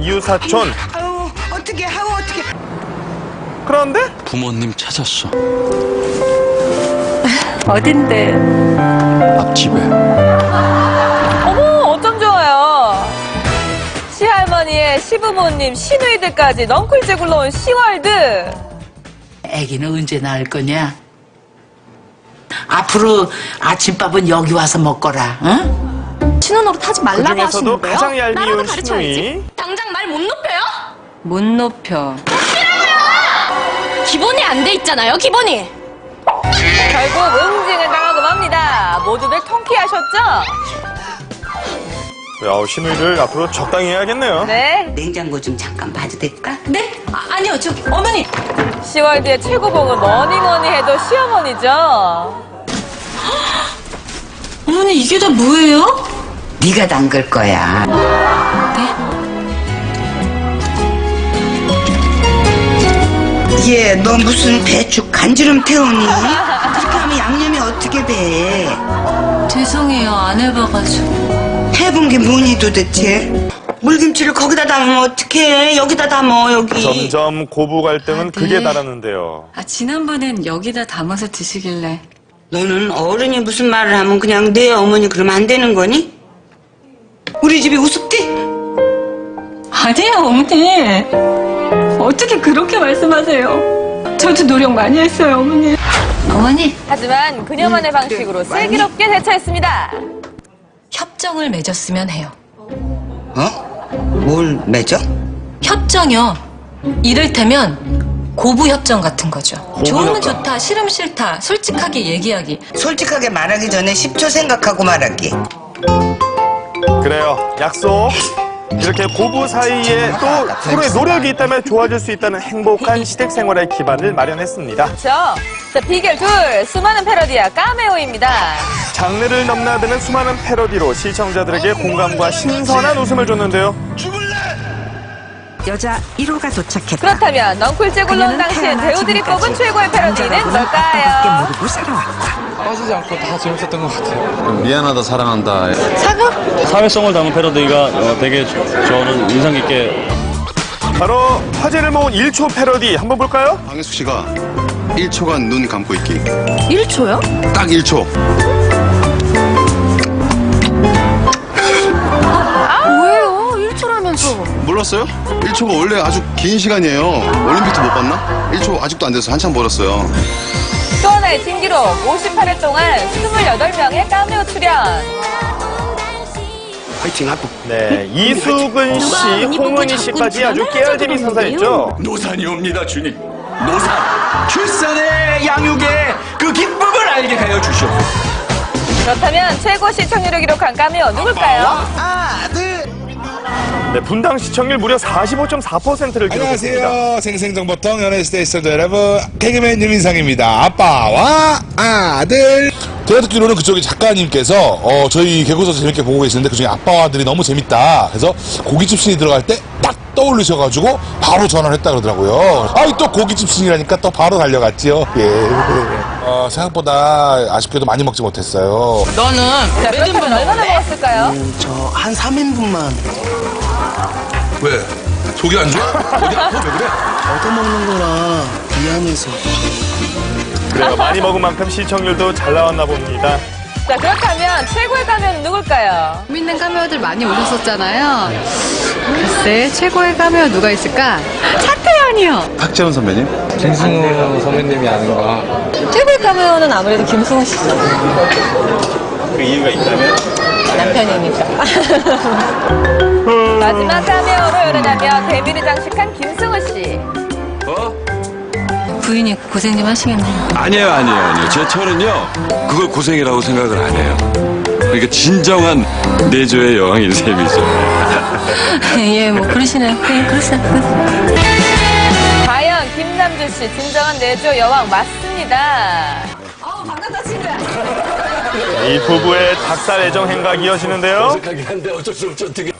이웃사촌. 어떻게. 그런데 부모님 찾았어. 어딘데? 앞집에. 어머, 어쩜 좋아요. 시할머니의 시부모님, 시누이들까지 넝쿨째 굴러온 시월드. 애기는 언제 낳을 거냐? 앞으로 아침밥은 여기 와서 먹거라, 응? 신혼으로 타지 말라고 그중에서도 하시는데요? 가장 나라도 얄미운 가르쳐야지. 시누이. 당장 말 못 높여요? 못 높여. 기본이 안 돼 있잖아요, 기본이. 결국 응징을 당하고 맙니다. 모두들 통쾌하셨죠? 야, 시누이를 앞으로 적당히 해야겠네요. 네. 냉장고 좀 잠깐 봐도 될까? 네? 아니요, 저기 어머니. 시월드의 최고봉은 뭐니 해도 시어머니죠. 어머니 이게 다 뭐예요? 네가 담글 거야. 얘, 너 무슨 배추 간지럼 태우니? 그렇게 하면 양념이 어떻게 돼? 죄송해요, 안 해봐가지고. 해본 게 뭐니 도대체? 물김치를 거기다 담으면 어떡해? 여기다 담어, 여기. 점점 고부 갈등은 극에 달하는데요. 지난번엔 여기다 담아서 드시길래. 너는 어른이 무슨 말을 하면 그냥 내 어머니 그러면 안 되는 거니? 우리 집이 우습디? 아니에요, 어머니. 어떻게 그렇게 말씀하세요? 저도 노력 많이 했어요, 어머니. 어머니. 하지만 그녀만의 방식으로 슬기롭게 대처했습니다. 협정을 맺었으면 해요. 뭘 맺어? 협정이요. 이를테면 고부협정 같은 거죠. 좋으면 좋다, 싫으면 싫다, 솔직하게 얘기하기. 솔직하게 말하기 전에 10초 생각하고 말하기. 그래요. 약속. 이렇게 고부 사이에 또 서로의 노력이 있다면 좋아질 수 있다는 행복한 시댁 생활의 기반을 마련했습니다. 그렇죠? 자, 비결 둘, 수많은 패러디와 카메오입니다. 장르를 넘나드는 수많은 패러디로 시청자들에게 공감과 신선한 웃음을 줬는데요. 여자 1호가 도착했다. 그렇다면 넝쿨째 굴러온 당시엔 배우들이 뽑은 최고의 패러디는 뭘까요? 모르고 살아왔다. 빠지지 않고 다 재밌었던 것 같아요. 미안하다, 사랑한다. 사회성을 담은 패러디가 되게 저는 인상 깊게. 바로 화제를 모은 1초 패러디 한번 볼까요? 방혜숙 씨가 1초간 눈 감고 있기. 1초요? 딱 1초. 뭐예요? 1초라면서. 몰랐어요? 1초가 원래 아주 긴 시간이에요. 올림픽도 못 봤나? 1초 아직도 안 돼서 한참 벌었어요. 또 하나의 신기록, 58회 동안 28명의 카메오 출연. 네, 이수근 씨, 홍은희 씨까지 아주 깨알재미 선사했죠. 노산이 옵니다, 주님. 노산. 출산의 양육의 그 기쁨을 알게 하여 주시옵소서. 그렇다면 최고 시청률을 기록한 카메오 누굴까요? 네, 분당 시청률 무려 45.4%를 기록했습니다. 안녕하세요. 생생정보통 연예시대 시청자 여러분, 개그맨 유민상입니다. 아빠와 아들. 제가 듣기로는 그쪽에 작가님께서 저희 개구서 재밌게 보고 계시는데 그중에 아빠와 아들이 너무 재밌다. 그래서 고깃집 씬이 들어갈 때 딱 떠올리셔가지고 바로 전화를 했다 그러더라고요. 아이 또 고깃집 씬이라니까 또 바로 달려갔지요. 예. 생각보다 아쉽게도 많이 먹지 못했어요. 너는 자, 그렇다면 얼마나 먹었을까요? 저 한 3인분만. 왜? 속이 안 좋아? 어디 아파? 왜 그래? 얻어먹는 거라 미안해서. 그래요, 많이 먹은 만큼 시청률도 잘 나왔나 봅니다. 자, 그렇다면 최고의 카메오는 누굴까요? 재밌는 카메오들 많이 오셨었잖아요. 글쎄, 최고의 카메오 누가 있을까? 차태현이요. 박재원 선배님? 김승우 선배님이 아닌가. 최고의 카메오는 아무래도 김승우 씨죠. 그 이유가 있다면? 남편이니까. 마지막 카메오로 열어나며 데뷔를 장식한 김승우 씨. 부인이 고생 좀 하시겠네요. 아니에요. 저는요, 그걸 고생이라고 생각을 안 해요. 그러니까 진정한 내조의 여왕인 셈이죠. 예, 뭐 그러시네요. 네, 그러세요. 과연 김남주 씨 진정한 내조 여왕 맞습니다. 반갑다, 친구야. 이 부부의 닭살 애정 행각이 이어지는데요. 어색하긴 한데 어쩔 수 없죠, 어떻게.